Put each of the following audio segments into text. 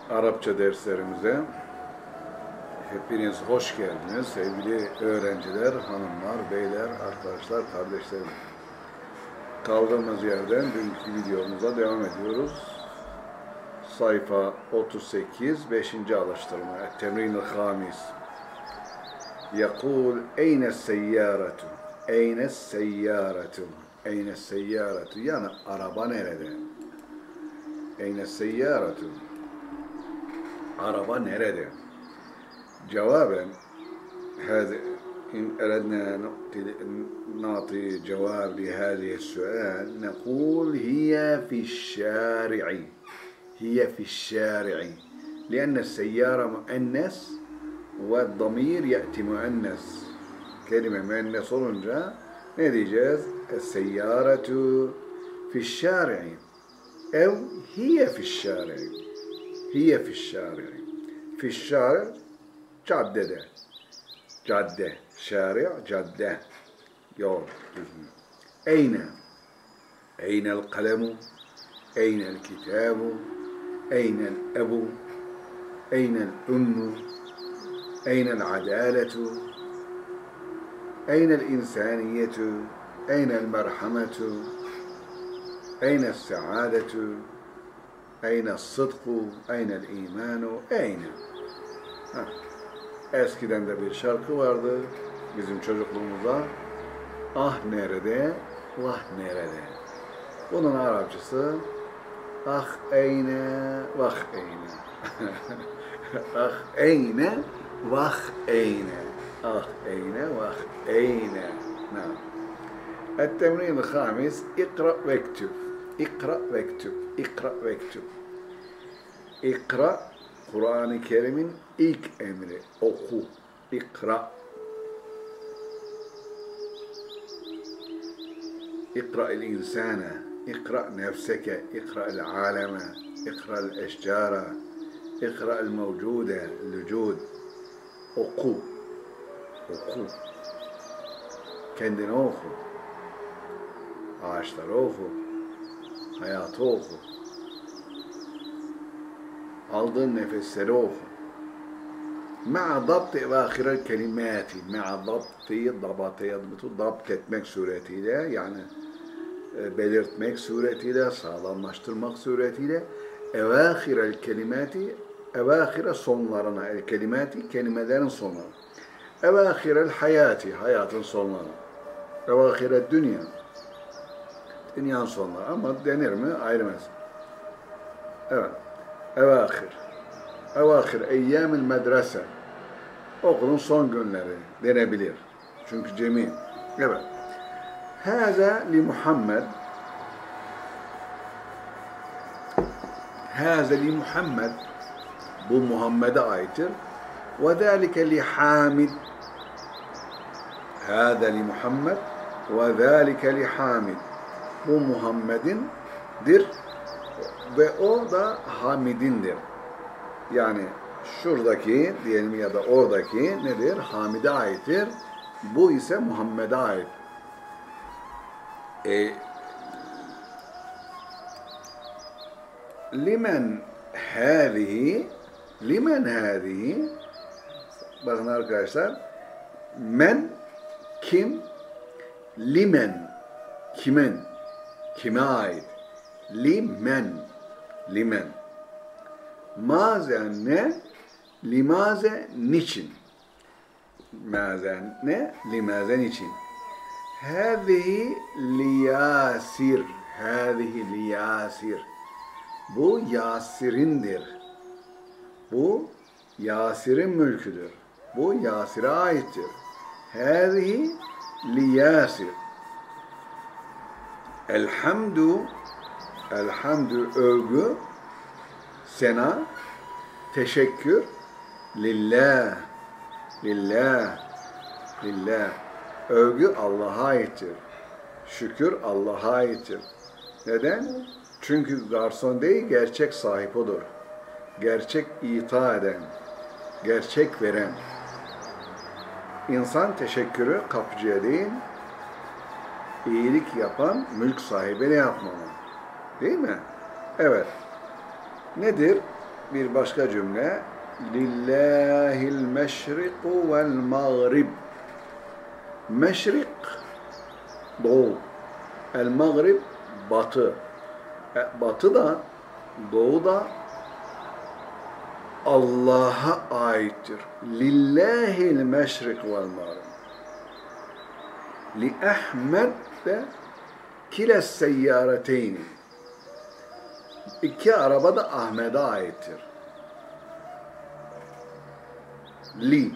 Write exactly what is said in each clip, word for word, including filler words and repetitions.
Arapça derslerimize hepiniz hoş geldiniz sevgili öğrenciler, hanımlar, beyler, arkadaşlar, kardeşlerim. Kaldığımız yerden dünkü videomuza devam ediyoruz. Sayfa otuz sekiz, beşinci alıştırma. Temrin-i Hamis. Yakul eyne seyyâretu. Eyne seyyâretu. Eyne seyyâretu. Yani araba nerede? Eyne seyyâretu. Araba nerede? Cevaben هذا إن أردنا نعطي جواب لهذه السؤال نقول هي في الشارع هي في الشارع لأن السيارة مؤنث والضمير يأتي مؤنث كلمة مؤنث olunca ne diyeceğiz? السيارة في الشارع أو هي في الشارع هي في الشارع في الشارع caddede cadde şari' cadde yol düzgün eyne eynel kalemu eynel kitabu eynel ebu eynel ummu eynel adaletu eynel insaniyetu eynel merhametu eynel saadetu eynel sıdku eynel imanu eyne. Ha. Eskiden de bir şarkı vardı bizim çocukluğumuzda. Ah nerede, vah nerede. Bunun Arapçası ah eyne, vah eyne. Ah eyne, vah eyne. Ah eyne, vah eyne. التمرين الخامس اقرأ واكتب اقرأ واكتب اقرأ واكتب اقرأ Kur'an-ı Kerim'in ilk emri oku, ikra. İkra'il insana, ikra nefseke, ikra'il aleme, ikra'il eşcara, ikra'il mevcude, lücud. Oku, oku. Kendini oku. Ağaçları oku. Hayatı oku. Aldığın nefesleri oku. Ma'a dabt evâhirel kelimâti. Ma'a dabti, dabate yadbutu, dapt etmek suretiyle, yani e, belirtmek suretiyle, sağlamlaştırmak suretiyle evâhirel kelimâti, evâhire sonlarına, el kelimâti, kelimelerin sonları. Evâhirel hayati, hayatın sonları. Evâhirel dünya, dünyanın sonları. Ama denir mi? Ayrı mesele. Evet. Evâhir. Evâhir eyyâmil medrese. Okulun son günleri denebilir. Çünkü cemi. Evet. Hâzâ li Muhammed. Hâzâ li Muhammed. Bu Muhammed'e aittir. Ve zâlike li Hamid. Hâzâ li Muhammed. Ve zâlike li Hamid. Bu Muhammed'indir. Ve o da Hamid'indir. Yani şuradaki diyelim ya da oradaki nedir? Hamid'e aittir. Bu ise Muhammed'e ait. E, limen hâzihi limen hâzihi bakın arkadaşlar, men kim, limen kimin, kime ait, limen limen maze ne, limaze niçin, maze ne, limaze niçin. Hâzihi liyasir, hâzihi liyasir, bu Yasir'indir, bu Yasir'in mülküdür, bu Yasir'e aittir. Hâzihi liyasir. Elhamdu, elhamdü övgü, sena, teşekkür, lillah, lillah, lillah. Övgü Allah'a aittir. Şükür Allah'a aittir. Neden? Çünkü garson değil, gerçek sahip odur. Gerçek ita eden, gerçek veren. İnsan teşekkürü kapıcıya değil, iyilik yapan mülk sahibine yapmalı. Değil mi? Evet. Nedir? bir başka cümle. Lillahil meşriku vel mağrib. Meşrik doğu. El mağrib batı. E, batı da doğu da Allah'a aittir. Lillahil meşrik vel mağrib. Li Ahmed de kiles seyyâreteyni. İki araba da Ahmet'e aittir. Li.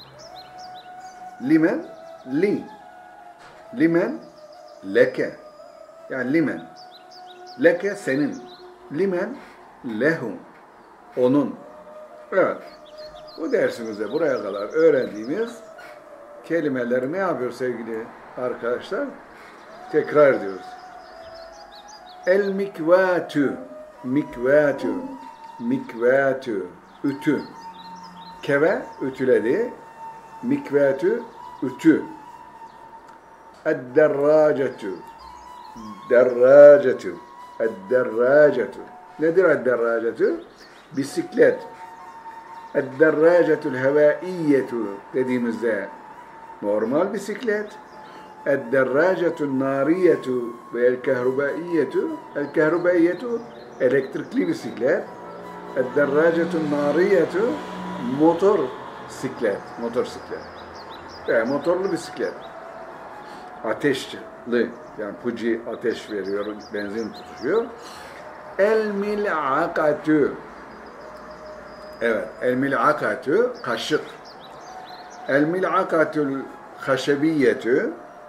Limen, li. Limen, leke. Yani limen. Leke senin. Limen, lehu. Onun. Evet. Bu dersimizde buraya kadar öğrendiğimiz kelimeleri ne yapıyor sevgili arkadaşlar? Tekrar ediyoruz. El mikvatu. Mikvatu. Mikvatu. Ütü. Keve ütüledi. Mikvatu ütü. Ed-derracetu. Derracetu. Ed-derracetu. Nedir ed-derracetu? Bisiklet. Ed-derracetul hevaiyetu dediğimizde normal bisiklet. Ed-derracetul nariyetu ve el-kehrubaiyetu. El-kehrubaiyetu elektrikli bisiklet. Ed-derracetul nariyetu motor siklet. Motosiklet. Yani motorlu bisiklet. Ateşli. Yani puci ateş veriyor, benzin tutuşuyor. El-mil'akatu. Evet. El-mil'akatu kaşık. El-mil'akatul haşebiyetü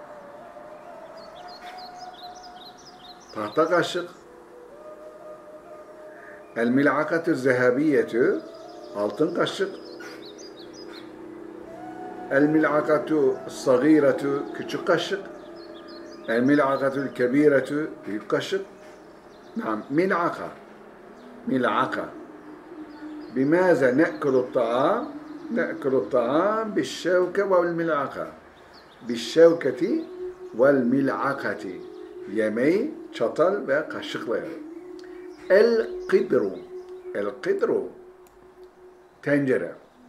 tahta kaşık. El-mil'akatul zehabiyetü altın kaşık. El-mil'akatu sagiretu küçük kaşık. El-mil'akatul kebiretu büyük kaşık. Naam, mil'aka. Mil'aka. Bimaza ne'kulu ta'am? Ne'kulu ta'am bişşevke vel mil'aka. Bişşevketi vel mil'akati. Yemeği çatal ve kaşıkla yer. El-qidru. El-qidru tencere.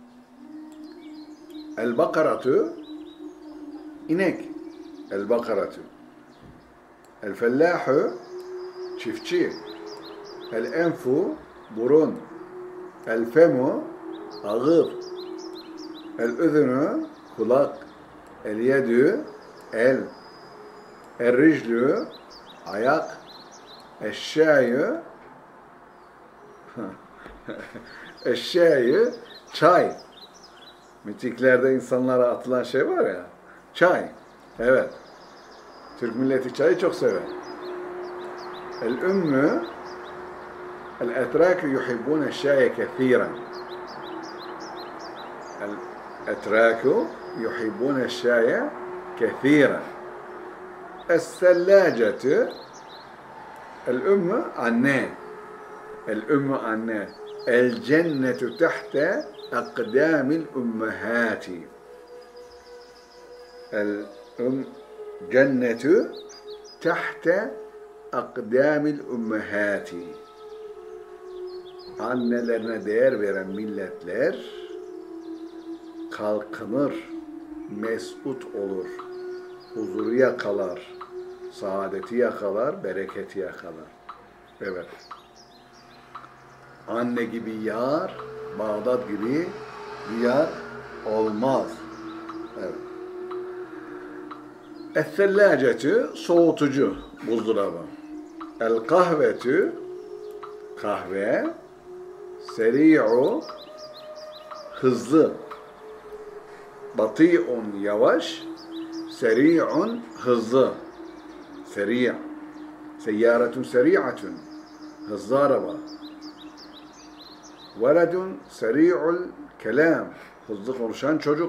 El-bakaratu inek. El-bakaratu. El-fellahu çiftçi. El-enfu burun. El-femu ağır. El-üzünü kulak. El-yedü el. El-riclü ayak. El-şayı eşyayı çay. Mitiklerde insanlara atılan şey var ya. Çay. Evet. Türk milleti çayı çok sever. El-ümmü el-etrakü yuhibbune şaye kethiren. El-etrakü yuhibbune şaye kethiren. Es-sellâcetü el-ümmü anne. El-ümmü anne. El-cennetu tahte akdamil ümmehati. El-cennetu tahte akdamil ümmehati. Annelerine değer veren milletler kalkınır, mesut olur, huzuru yakalar, saadeti yakalar, bereketi yakalar. Evet. Anne gibi yar, Bağdat gibi diyar olmaz. Evet. Es-sellâcetü soğutucu, buzdolabı. El-kahvetü kahve. Seri'u hızlı. Bati'un yavaş. Seri'un hızlı. Seri'. Seyyâretun seri'atun. Hızlı araba. Veledun seri'ul kelam. Hızlı konuşan çocuk.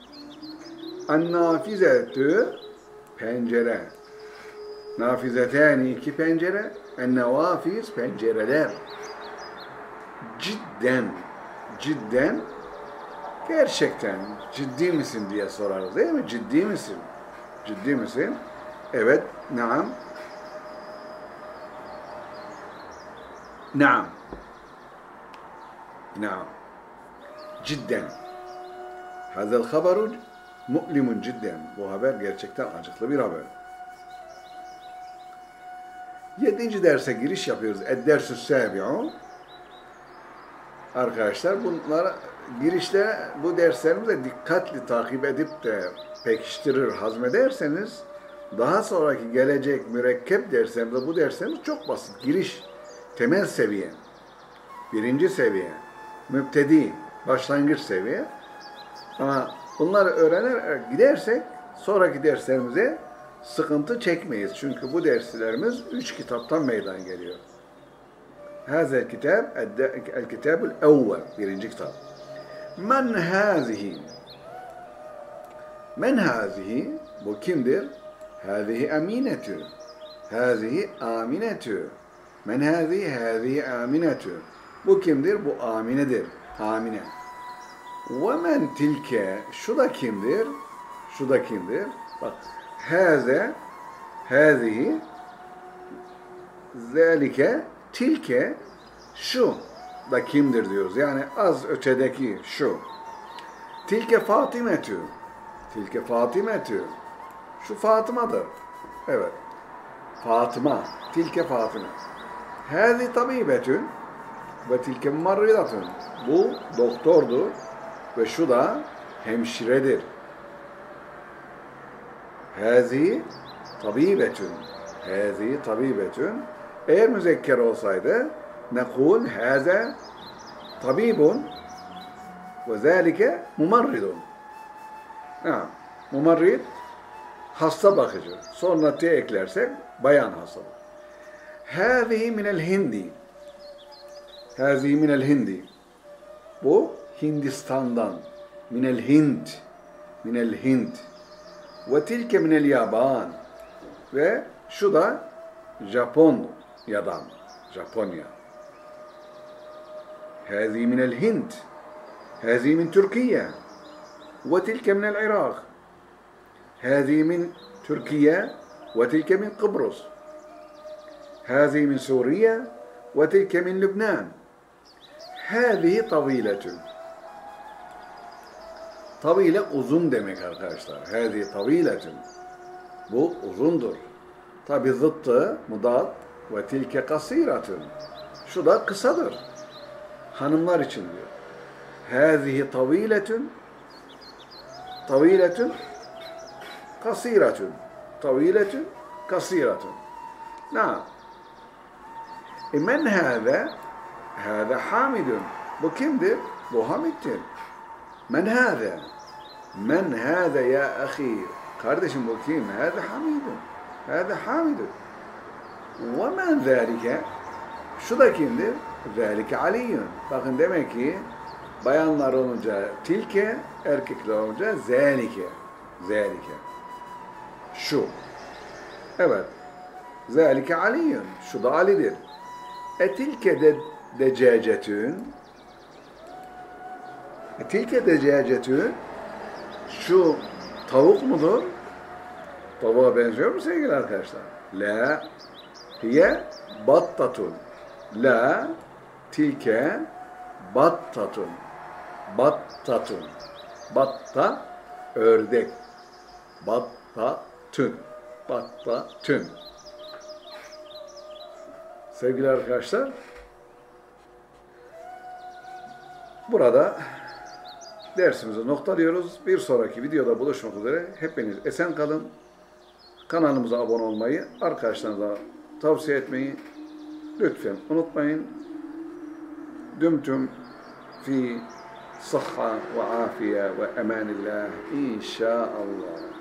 En-nafizetü pencere. Nafizetani iki pencere. En-nevafiz pencereler. Cidden, cidden gerçekten ciddi misin diye sorarız değil mi? Ciddi misin? Ciddi misin? Evet, naam. Naam. نعم cidden. Hazel haberu mu'limun cidden. Bu haber gerçekten acıklı bir haber. Yedinci derse giriş yapıyoruz. Ed-dersü sâbi'u. Arkadaşlar bunlara girişte bu derslerimize dikkatli takip edip de pekiştirir, hazmederseniz daha sonraki gelecek mürekkep derslerimizde bu derslerimiz çok basit. Giriş, temel seviye, birinci seviye, mübtedi, başlangıç seviye. Ama bunları öğrenerek gidersek sonraki derslerimize sıkıntı çekmeyiz. Çünkü bu derslerimiz üç kitaptan meydana geliyor. Hazel kitab, el kitabul evvel, birinci kitap. Men hazihi? Men hazihi? Bu kimdir? Hazihi aminetü. Hazihi aminetü. Men hazihi? Hazihi aminetü. Bu kimdir? Bu aminedir. Amine. Ve men tilke? Şu da kimdir? Şu da kimdir? Bak. Haze, hazihi, zelike, tilke, şu da kimdir diyoruz. Yani az ötedeki şu. Tilke Fatimetü. Tilke Fatimetü. Şu Fatıma'dır. Evet. Fatıma. Tilke Fatıma. Hâzi tabibetün ve tilke mumarridatün. Bu doktordur ve şu da hemşiredir. Hâzi tabibetün. Hâzi tabibetün. Eğer müzekker olsaydı nekul hâze tabibun ve zâlike mumarridun. Ha, mumarrid hasta bakıcı. Sonra te eklersek bayan hastalığı. Hâzihi minel hindi. Hâzihi minel hindi. Bu Hindistan'dan. Minel Hind. Minel Hind. Ve tilke minel Yaban. Ve şu da Japonya'dan. Japonya. Hâzihi minel Hind. Hâzihi min Türkiye. Ve tilke minel Irak. Hâzihi min Türkiye. Ve tilke min Kıbrıs. Hâzihi min Suriye. Ve tilke min Lübnan. Hâzihi taviletün. Tavile uzun demek arkadaşlar. Hâzihi taviletün. Bu uzundur. Tabi zıttı, mudat ve tilke kasiratün. Şu da kısadır. Hanımlar için diyor. Hâzihi taviletün. Taviletün. Kasiratün. Taviletün. Kasiratün. Na. E men hâze? Hâze hamidun. Bu kimdir? Bu Hamid'dir. Men hâze? Men hâze ya ahi? Kardeşim bu kim? Hâze Hamidun. Hâze Hamidun. Ve men zâlike? Şu da kimdir? Zâlike Aliyyun. Bakın demek ki bayanlar olunca tilke, erkekler olunca zâlike. Zâlike. Şu. Evet. Zâlike Aliyyun. Şu da Ali'dir. Etilke de decacetün. Etilke decacetün. Şu tavuk mudur? Tavuğa benziyor mu sevgili arkadaşlar? La. Hiye battatun. La. Tilke battatun. Battatun. Batta. Ördek. Battatun. Battatun. Sevgili arkadaşlar, burada dersimizi noktalıyoruz. Bir sonraki videoda buluşmak üzere. Hepiniz esen kalın. Kanalımıza abone olmayı, arkadaşlarınıza tavsiye etmeyi lütfen unutmayın. Dümtüm fi sıhha ve afiye ve emanillah inşallah.